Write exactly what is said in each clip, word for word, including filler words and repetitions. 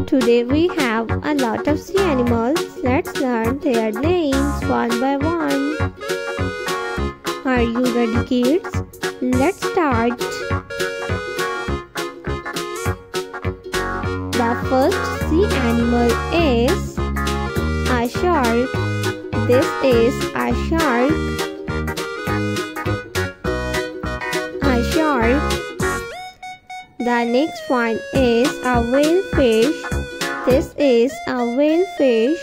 Today we have a lot of sea animals. Let's learn their names one by one. Are you ready, kids? Let's start. The first sea animal is a shark. This is a shark. A shark. The next one is a whale fish. This is a whale fish.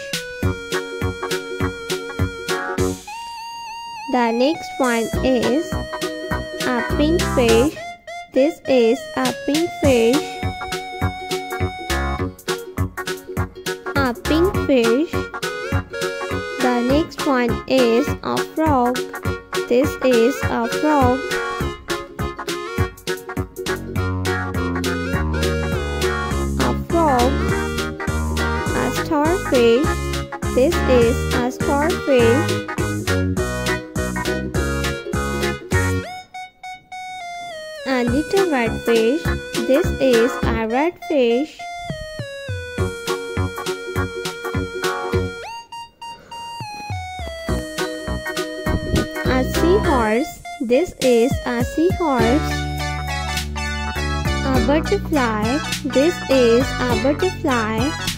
The next one is a pink fish. This is a pink fish. A pink fish. The next one is a frog. This is a frog. A frog. A starfish. This is a starfish. A little red fish. This is a red fish. A seahorse. This is a seahorse. A butterfly. This is a butterfly.